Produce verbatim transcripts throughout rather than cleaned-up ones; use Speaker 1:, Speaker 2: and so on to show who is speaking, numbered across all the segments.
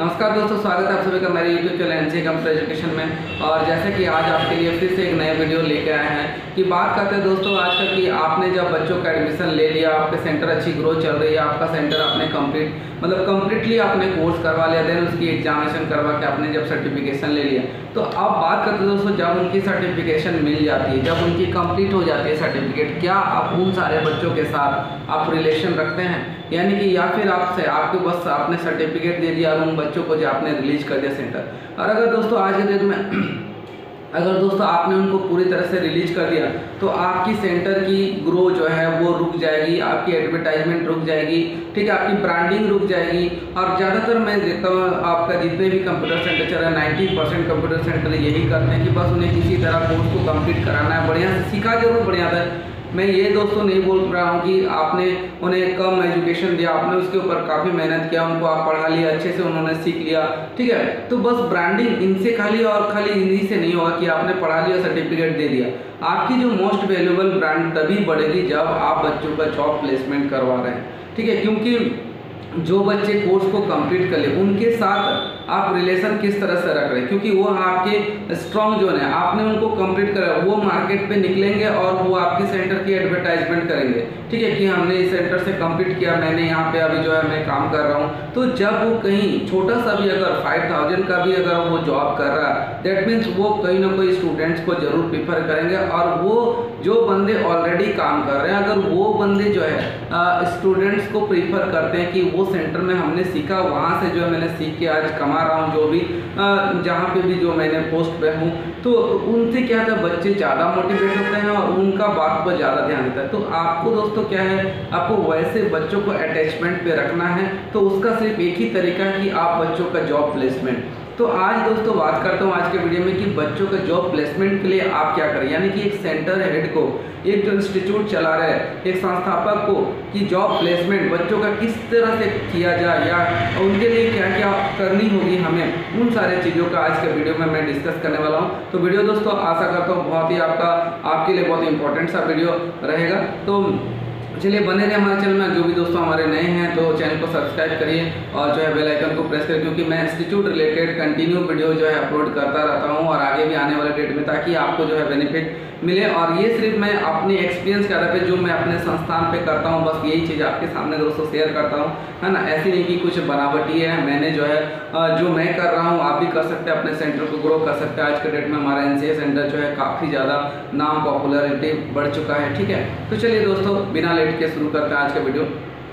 Speaker 1: नमस्कार दोस्तों, स्वागत है आप सभी का मेरे YouTube channel NCA computer education में। और जैसे कि आज आपके लिए फिर से एक नए वीडियो लेके आए हैं कि बात करते हैं दोस्तों आजकल कि आपने जब बच्चों का एडमिशन ले लिया, आपके सेंटर अच्छी ग्रोथ चल रही है, आपका सेंटर आपने कंप्लीट मतलब कंप्लीटली आपने कोर्स करवा लिया, देन उसकी एग्जामिनेशन करवा के आपने जब सर्टिफिकेशन ले लिया, तो अब बात करते हैं दोस्तों जब उनकी सर्टिफिकेशन मिल जाती है, जब उनकी कंप्लीट हो जाती है सर्टिफिकेट, क्या आप उन सारे बच्चों के साथ आप रिलेशन रखते हैं, यानी कि या फिर आपसे आपके बस आपने सर्टिफिकेट दे दिया और उन बच्चों को जो आपने रिलीज कर दिया सेंटर। और अगर दोस्तों आज के डेट में अगर दोस्तों आपने उनको पूरी तरह से रिलीज कर दिया तो आपकी सेंटर की ग्रो जो है वो रुक जाएगी, आपकी एडवर्टाइजमेंट रुक जाएगी, ठीक है, आपकी ब्रांडिंग रुक जाएगी। और ज़्यादातर मैं देखता हूँ आपका जितने भी कंप्यूटर सेंटर चल रहा है नाइन्टी परसेंट कंप्यूटर सेंटर यही करते हैं कि बस उन्हें किसी तरह कोर्स को कंप्लीट कराना है, बढ़िया से सीखा जरूर बढ़िया था। मैं ये दोस्तों नहीं बोल रहा हूँ कि आपने उन्हें कम एजुकेशन दिया, आपने उसके ऊपर काफ़ी मेहनत किया, उनको आप पढ़ा लिया, अच्छे से उन्होंने सीख लिया, ठीक है, तो बस ब्रांडिंग इनसे खाली और खाली इन्हीं से नहीं होगा कि आपने पढ़ा लिया सर्टिफिकेट दे दिया। आपकी जो मोस्ट वैल्यूएबल ब्रांड तभी बढ़ेगी जब आप बच्चों का जॉब प्लेसमेंट करवा रहे हैं, ठीक है, क्योंकि जो बच्चे कोर्स को कंप्लीट कर ले उनके साथ आप रिलेशन किस तरह से रख रहे हैं, क्योंकि वो आपके स्ट्रॉन्ग जोन है, आपने उनको कंप्लीट करा, वो मार्केट पे निकलेंगे और वो आपके सेंटर की एडवर्टाइजमेंट करेंगे, ठीक है, कि हमने इस सेंटर से कंप्लीट किया, मैंने यहाँ पे अभी जो है मैं काम कर रहा हूँ। तो जब वो कहीं छोटा सा भी अगर फाइव थाउजेंड का भी अगर वो जॉब कर रहा है, दैट मीन्स वो कहीं ना कोई स्टूडेंट्स को जरूर प्रीफर करेंगे। और वो जो बंदे ऑलरेडी काम कर रहे हैं, अगर वो बंदे जो है स्टूडेंट्स को प्रीफर करते हैं कि वो सेंटर में हमने सीखा, वहाँ से जो है मैंने सीख के आज कमा रहा हूँ, जो भी जहाँ पे भी जो मैंने पोस्ट पे हूँ, तो उनसे क्या था बच्चे ज़्यादा मोटिवेट होते हैं और उनका बात पर ज़्यादा ध्यान देता है। तो आपको दोस्तों क्या है, आपको वैसे बच्चों को अटैचमेंट पे रखना है, तो उसका सिर्फ एक ही तरीका है कि आप बच्चों का जॉब प्लेसमेंट। तो आज दोस्तों बात करता हूँ आज के वीडियो में कि बच्चों का जॉब प्लेसमेंट के लिए आप क्या करें, यानी कि एक सेंटर हेड को, एक जो इंस्टीट्यूट चला रहे हैं, एक संस्थापक को कि जॉब प्लेसमेंट बच्चों का किस तरह से किया जाए या उनके लिए क्या क्या करनी होगी हमें, उन सारे चीज़ों का आज के वीडियो में मैं डिस्कस करने वाला हूँ। तो वीडियो दोस्तों आशा करता हूँ बहुत ही आपका आपके लिए बहुत इंपॉर्टेंट सा वीडियो रहेगा। तो चलिए बने रहे हमारे चैनल में। जो भी दोस्तों हमारे नए हैं तो चैनल को सब्सक्राइब करिए और जो है बेल आइकन को प्रेस करिए, क्योंकि मैं इंस्टीट्यूट रिलेटेड कंटिन्यू वीडियो जो है अपलोड करता रहता हूं और आगे भी आने वाले डेट में, ताकि आपको जो है बेनिफिट मिले। और ये सिर्फ मैं अपने एक्सपीरियंस के आधार पे जो मैं अपने संस्थान पे करता हूँ, बस यही चीज़ आपके सामने दोस्तों शेयर करता हूँ, है ना। ऐसी नहीं कि कुछ बनावटी है, मैंने जो है जो मैं कर रहा हूँ आप भी कर सकते हैं, अपने सेंटर को ग्रो कर सकते हैं। आज के डेट में हमारा एनसीए सेंटर जो है काफ़ी ज़्यादा नाम पॉपुलरिटी बढ़ चुका है, ठीक है। तो चलिए दोस्तों बिना लेट के शुरू करते हैं आज का वीडियो।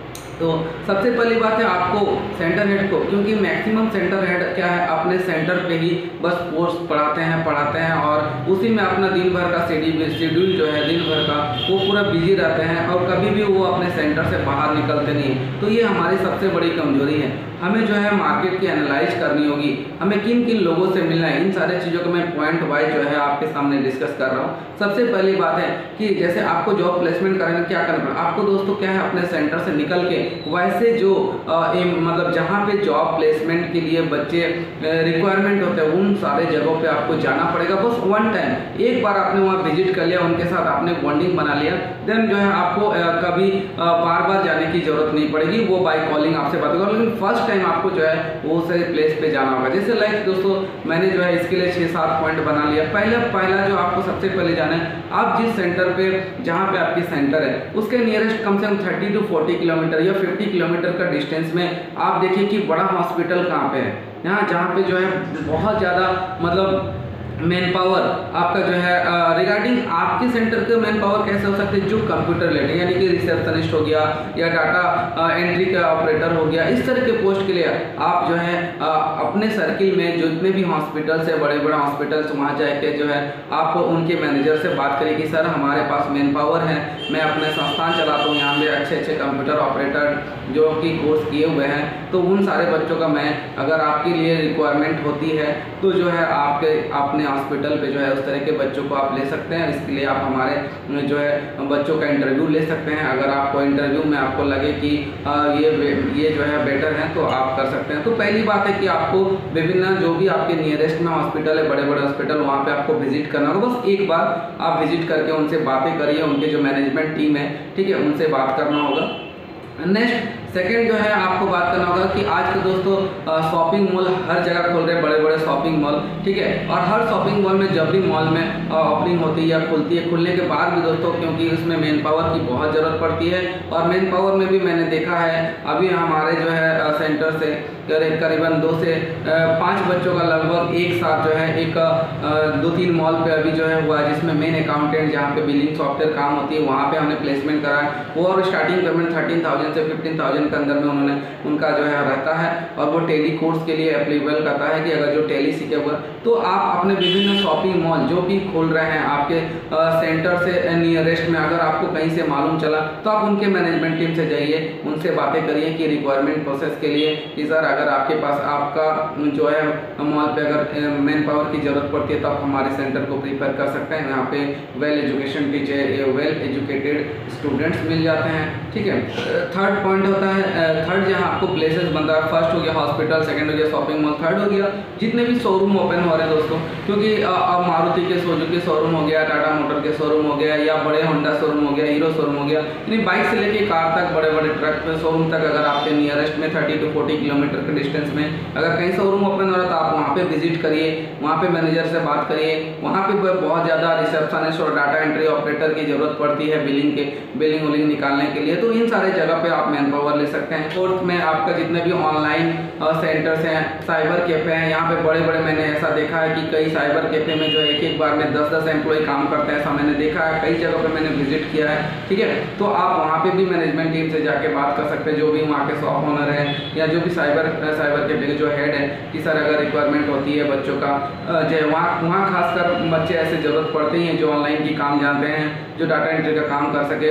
Speaker 1: तो सबसे पहली बात है आपको सेंटर हेड को, क्योंकि मैक्सिमम सेंटर हेड क्या है अपने सेंटर पे ही बस कोर्स पढ़ाते हैं पढ़ाते हैं और उसी में अपना दिन भर का शेड्यूल शेड्यूल जो है दिन भर का वो पूरा बिजी रहते हैं और कभी भी वो अपने सेंटर से बाहर निकलते नहीं हैं। तो ये हमारी सबसे बड़ी कमजोरी है। हमें जो है मार्केट की एनालाइज करनी होगी, हमें किन किन लोगों से मिलना है, इन सारे चीज़ों को मैं पॉइंट वाइज जो है आपके सामने डिस्कस कर रहा हूँ। सबसे पहली बात है कि जैसे आपको जॉब प्लेसमेंट करने क्या करना है, आपको दोस्तों क्या है अपने सेंटर से निकल के वैसे जो आ, ए, मतलब जहाँ पे जॉब प्लेसमेंट के लिए बच्चे रिक्वायरमेंट होते हैं उन सारे जगहों पे आपको जाना पड़ेगा। बस वन टाइम एक बार आपने वहाँ विजिट कर लिया, उनके साथ आपने बॉन्डिंग बना लिया, देन जो है आपको आ, कभी आ, बार बार जाने की जरूरत नहीं पड़ेगी, वो बाय कॉलिंग आपसे बात होगा। लेकिन फर्स्ट टाइम आपको जो है वो सही प्लेस पे जाना होगा। जैसे लाइक दोस्तों मैंने जो है इसके लिए छः सात पॉइंट बना लिया। पहला पहला जो आपको सबसे पहले जाना है, आप जिस सेंटर पे जहाँ पे आपकी सेंटर है उसके नियरेस्ट कम से कम थर्टी टू फोर्टी किलोमीटर या फिफ्टी किलोमीटर का डिस्टेंस में आप देखिए कि बड़ा हॉस्पिटल कहाँ पे है, यहाँ जहाँ पे जो है बहुत ज़्यादा मतलब मैन पावर आपका जो है रिगार्डिंग आपके सेंटर के मैन पावर कैसे हो सकते हैं, जो कंप्यूटर रिलेटेड यानी कि रिसेप्शनिस्ट हो गया या डाटा एंट्री का ऑपरेटर हो गया, इस तरह के पोस्ट के लिए आप जो है आ, अपने सर्किल में जितने भी हॉस्पिटल से बड़े बड़े हॉस्पिटल्स वहाँ जाके जो है आप उनके मैनेजर से बात करें कि सर हमारे पास मैन पावर है, मैं अपने संस्थान चलाता हूँ, यहाँ पे अच्छे अच्छे कंप्यूटर ऑपरेटर जो कि कोर्स किए हुए हैं, तो उन सारे बच्चों का मैं अगर आपके लिए रिक्वायरमेंट होती है तो जो है आपके अपने हॉस्पिटल पे जो है उस तरह के बच्चों को आप ले सकते हैं। इसके लिए आप हमारे जो है बच्चों का इंटरव्यू ले सकते हैं। अगर आपको इंटरव्यू में आपको लगे कि आ, ये ये जो है बेटर है तो आप कर सकते हैं। तो पहली बात है कि आपको विभिन्न जो भी आपके नियरेस्ट में हॉस्पिटल है, बड़े बड़े हॉस्पिटल, वहाँ पे आपको विजिट करना होगा। बस एक बार आप विजिट करके उनसे बातें करिए, उनके जो मैनेजमेंट टीम है, ठीक है, उनसे बात करना होगा। नेक्स्ट सेकंड जो है आपको बात करना होगा कि आज के दोस्तों शॉपिंग मॉल हर जगह खोल रहे हैं, बड़े बड़े शॉपिंग मॉल, ठीक है। और हर शॉपिंग मॉल में जब भी मॉल में ओपनिंग होती है या खुलती है, खुलने के बाद भी दोस्तों क्योंकि उसमें मैन पावर की बहुत ज़रूरत पड़ती है, और मैन पावर में भी मैंने देखा है अभी हमारे जो है सेंटर से करीबन दो से पाँच बच्चों का लगभग एक साथ जो है एक दो तीन मॉल पे अभी जो है हुआ, जिसमें मेन अकाउंटेंट जहाँ पे बिलिंग सॉफ्टवेयर काम होती है वहाँ पे हमने प्लेसमेंट करा है। वो और स्टार्टिंग पेमेंट थर्टीन थाउजेंड से फिफ्टीन थाउजेंड के अंदर में उन्होंने उनका जो है रहता है, और वो टेली कोर्स के लिए एप्लीकेबल करता है कि अगर जो टेली सीखे हुआ तो आप अपने विभिन्न शॉपिंग मॉल जो भी खोल रहे हैं आपके सेंटर से नियरेस्ट में, अगर आपको कहीं से मालूम चला तो आप उनके मैनेजमेंट टीम से जाइए, उनसे बातें करिए कि रिक्वायरमेंट प्रोसेस के लिए कि सर अगर आपके पास आपका जो है मॉल पे अगर मैन पावर की ज़रूरत पड़ती है तो आप हमारे सेंटर को प्रीफर कर सकते हैं। यहाँ पे well education teacher well educated students मिल जाते हैं, ठीक है। थर्ड पॉइंट होता है, थर्ड जहाँ आपको प्लेसेस बनता है, फर्स्ट हो गया हॉस्पिटल, सेकंड हो गया शॉपिंग मॉल, थर्ड हो गया जितने भी शोरूम ओपन हो रहे हैं दोस्तों, क्योंकि अब मारुति के सुजुकी शोरूम हो गया, टाटा मोटर के शोरूम हो गया, या बड़े होंडा शोरूम हो गया, हीरो शोरूम हो गया, यानी बाइक से लेके कार तक, बड़े बड़े ट्रक शोरूम तक अगर आपके नियरेस्ट में थर्टी टू फोर्टी किलोमीटर के डिस्टेंस में अगर कहीं शोरूम ओपन हो रहा है तो आप वहाँ पे विजिट करिए, वहाँ पे मैनेजर से बात करिए। वहाँ पे बहुत ज़्यादा रिसेप्शनिस्ट और डाटा एंट्री ऑपरेटर की ज़रूरत पड़ती है बिलिंग के बिलिंग विलिंग निकालने के लिए, तो इन सारे जगह पे आप मैन पावर ले सकते हैं। फोर्थ में आपका जितने भी ऑनलाइन सेंटर्स हैं, साइबर कैफे हैं, यहाँ पे बड़े बड़े मैंने ऐसा देखा है कि कई साइबर कैफे में जो एक एक बार में दस दस एम्प्लॉय काम करते हैं, ऐसा मैंने देखा है, कई जगह पे मैंने विजिट किया है, ठीक है। तो आप वहाँ पे भी मैनेजमेंट टीम से जाके बात कर सकते हैं, जो भी वहाँ के शॉप ओनर हैं या जो भी साइबर साइबर कैफे के जो हेड है, कि सर अगर रिक्वायरमेंट होती है बच्चों का जो वहाँ वहाँ खासकर बच्चे ऐसे ज़रूरत पड़ते ही हैं जो ऑनलाइन की काम जानते हैं, जो डाटा एंट्री का काम कर सके।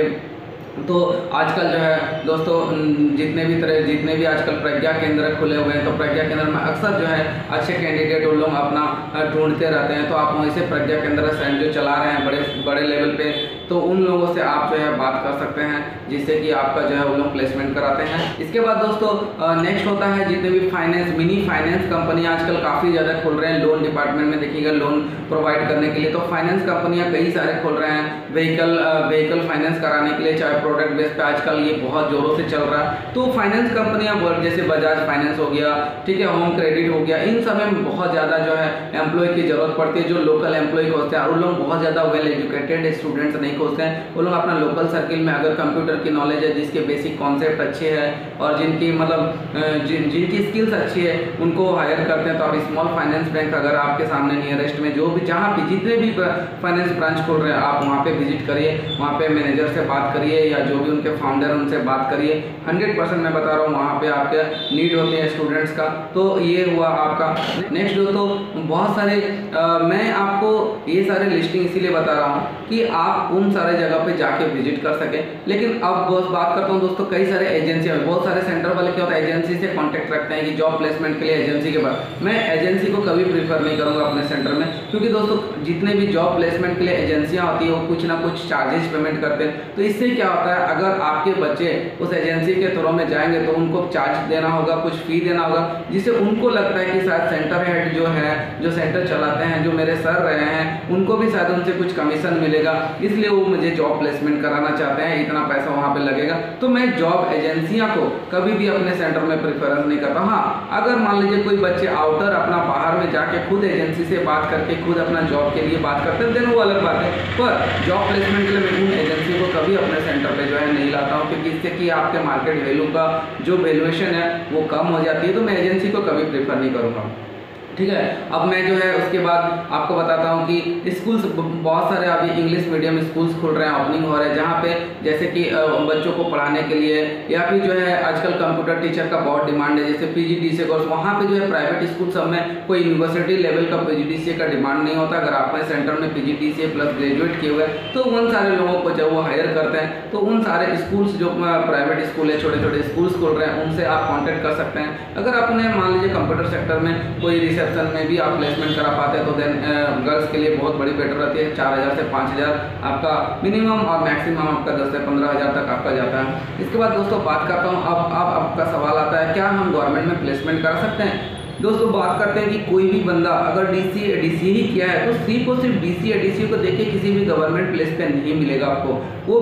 Speaker 1: तो आजकल जो है दोस्तों जितने भी तरह जितने भी आजकल प्रज्ञा केंद्र खुले हुए हैं, तो प्रज्ञा केंद्र में अक्सर जो है अच्छे कैंडिडेट उन लोग अपना ढूंढते रहते हैं, तो आप वहीं से प्रज्ञा केंद्र जो चला रहे हैं बड़े बड़े लेवल पे, तो उन लोगों से आप जो है बात कर सकते हैं, जिससे कि आपका जो है वो लोग प्लेसमेंट कराते हैं। इसके बाद दोस्तों नेक्स्ट होता है जितने भी फाइनेंस मिनी फाइनेंस कंपनियाँ आजकल काफ़ी ज़्यादा खुल रहे हैं, लोन डिपार्टमेंट में देखिएगा लोन प्रोवाइड करने के लिए, तो फाइनेंस कंपनियाँ कई सारे खुल रहे हैं, व्हीकल व्हीकल फाइनेंस कराने के लिए, चाहे प्रोडक्ट बेस पे आजकल ये बहुत जोरों से चल रहा है। तो फाइनेंस कंपनियां जैसे बजाज फाइनेंस हो गया, ठीक है, होम क्रेडिट हो गया, इन सब में बहुत ज़्यादा जो है एम्प्लॉय की ज़रूरत पड़ती है, जो लोकल एम्प्लॉय होते हैं, और उन लोग बहुत ज़्यादा वेल एजुकेटेड स्टूडेंट्स नहीं खोजते हैं, वो लोग अपना लोकल सर्किल में अगर कंप्यूटर की नॉलेज है, जिसके बेसिक कॉन्सेप्ट अच्छे हैं और जिनकी मतलब जिन जिनकी स्किल्स अच्छी है, उनको हायर करते हैं। तो आप स्मॉल फाइनेंस बैंक अगर आपके सामने नियरेस्ट में जो भी जहाँ भी जितने भी फाइनेंस ब्रांच खोल रहे हैं, आप वहाँ पे विजिट करिए, वहाँ पे मैनेजर से बात करिए या जो भी उनके फाउंडर उनसे बात करिए। हंड्रेड परसेंट मैं बता रहा हूँ वहाँ पे आपके नीड होते हैं स्टूडेंट्स का। तो ये हुआ आपका। नेक्स्ट दोस्तों बहुत सारे आ, मैं आपको ये सारे लिस्टिंग इसीलिए बता रहा हूँ कि आप उन सारे जगह पे जाके विजिट कर सकें। लेकिन अब बस बात करता हूँ दोस्तों, कई सारे एजेंसी में बहुत सारे सेंटर वाले क्या होता है एजेंसी से कॉन्टेक्ट रखते हैं कि जॉब प्लेसमेंट के लिए एजेंसी के पास। मैं एजेंसी को कभी प्रीफर नहीं करूँगा अपने सेंटर में, क्योंकि दोस्तों जितने भी जॉब प्लेसमेंट के लिए एजेंसियाँ होती है वो कुछ ना कुछ चार्जेस पेमेंट करते हैं। तो इससे क्या होता है, अगर आपके बच्चे उस एजेंसी के थ्रू में जाएंगे तो उनको चार्ज देना होगा, कुछ फी देना होगा, जिससे उनको लगता है कि शायद सेंटर हेड जो है जो सेंटर चलाते हैं, जो मेरे सर रहे हैं, उनको भी शायद उनसे कुछ कमीशन मिलेगा, इसलिए वो मुझे जॉब प्लेसमेंट कराना चाहते हैं, इतना पैसा वहाँ पे लगेगा। तो मैं जॉब एजेंसियाँ को कभी भी अपने सेंटर में प्रेफरेंस नहीं करता। हाँ, अगर मान लीजिए कोई बच्चे आउटर अपना बाहर में जाके खुद एजेंसी से बात करके खुद अपना जॉब के लिए बात करते हैं, देन वो अलग बात है। पर जॉब प्लेसमेंट के लिए मैं उन एजेंसी को कभी अपने सेंटर पे जो है नहीं लाता हूँ, क्योंकि इससे कि आपके मार्केट वैल्यू का जो वैल्यूएशन है वो कम हो जाती है। तो मैं एजेंसी को कभी प्रेफर नहीं करूँगा, ठीक है। अब मैं जो है उसके बाद आपको बताता हूँ कि स्कूल्स बहुत सारे अभी इंग्लिश मीडियम स्कूल्स खुल रहे हैं, ओपनिंग हो रहे हैं, जहाँ पे जैसे कि बच्चों को पढ़ाने के लिए या फिर जो है आजकल कंप्यूटर टीचर का बहुत डिमांड है, जैसे पीजीडीसीए कोर्स, वहाँ पे जो है प्राइवेट स्कूल सब में कोई यूनिवर्सिटी लेवल का पीजीडीसीए का डिमांड नहीं होता। अगर आपने सेंटर में पीजीडीसीए प्लस ग्रेजुएट किए हुए तो उन सारे लोगों को जब वो हायर करते हैं तो उन सारे स्कूल्स जो प्राइवेट स्कूल है, छोटे छोटे स्कूल्स खोल रहे हैं, उनसे आप कॉन्टेक्ट कर सकते हैं। अगर आपने मान लीजिए कंप्यूटर सेक्टर में कोई रिसेप्शन में भी आप प्लेसमेंट करा पाते हैं तो देन गर्ल्स के लिए बहुत बड़ी बेटर रहती है। चार हज़ार से पाँच हज़ार आपका मिनिमम और मैक्सिमम आपका दस से पंद्रह हज़ार तक आपका जाता है। इसके बाद दोस्तों बात करता हूँ, अब अब आपका सवाल आता है क्या हम गवर्नमेंट में प्लेसमेंट करा सकते हैं। दोस्तों बात करते हैं कि कोई भी बंदा अगर डीसी डीसी ही किया है तो सिर्फ और सिर्फ डीसी या डीसी को देख के किसी भी गवर्नमेंट प्लेस पे नहीं मिलेगा, आपको वो मिले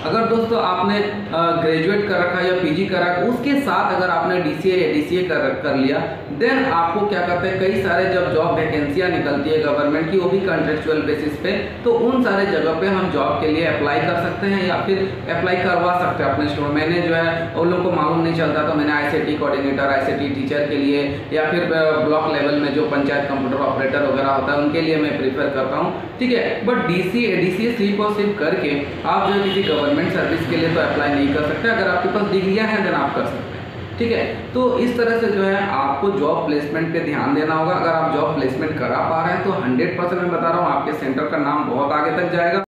Speaker 1: अगर दोस्तों आपने ग्रेजुएट कर रखा है या पीजी कर रखा है, उसके साथ अगर आपने डीसीए या डीसीए कर कर लिया, देन आपको क्या कहते हैं, कई सारे जब जॉब वैकेंसियां निकलती है गवर्नमेंट की, वो भी कॉन्ट्रेक्चुअल बेसिस पे, तो उन सारे जगह पे हम जॉब के लिए अप्लाई कर सकते हैं या फिर अप्लाई करवा सकते हैं अपने स्टूडेंट। मैंने जो है उन लोगों को मालूम नहीं चलता तो मैंने आईसीटी कोऑर्डिनेटर, आईसीटी टीचर के लिए या फिर ब्लॉक लेवल में जो पंचायत कंप्यूटर ऑपरेटर वगैरह होता है उनके लिए मैं प्रीफर करता हूँ, ठीक है। बट डीसीए डीसीए सिर्फ और सिर्फ करके आप जो है किसी गवर्नमेंट सर्विस के लिए तो अप्लाई नहीं कर सकते। अगर आपके पास डिग्रियां हैं देन आप कर सकते हैं, ठीक है। तो इस तरह से जो है आपको जॉब प्लेसमेंट पे ध्यान देना होगा। अगर आप जॉब प्लेसमेंट करा पा रहे हैं तो हंड्रेड परसेंट मैं बता रहा हूँ आपके सेंटर का नाम बहुत आगे तक जाएगा।